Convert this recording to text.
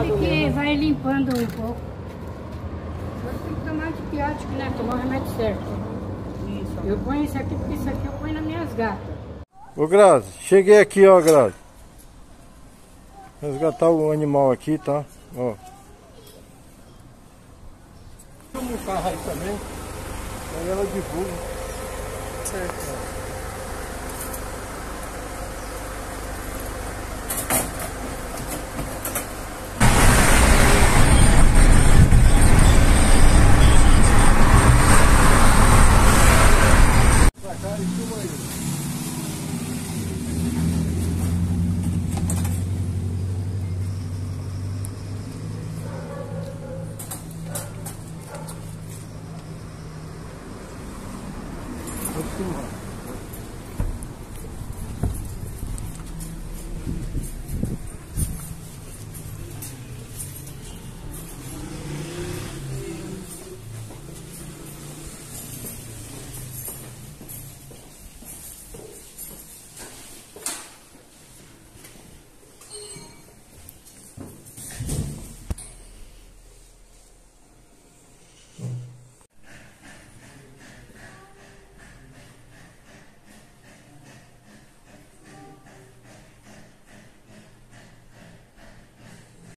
tem que vai limpando um pouco. Só tem que tomar antibiótico, né? Tomar o remédio certo. Isso. Eu ponho isso aqui porque isso aqui eu ponho nas minhas gatas. Ô Grazi, cheguei aqui, ó, Grazi. Resgatar o animal aqui, tá? Ó. Vamos um carro aí também. Aí ela divulga. Certo.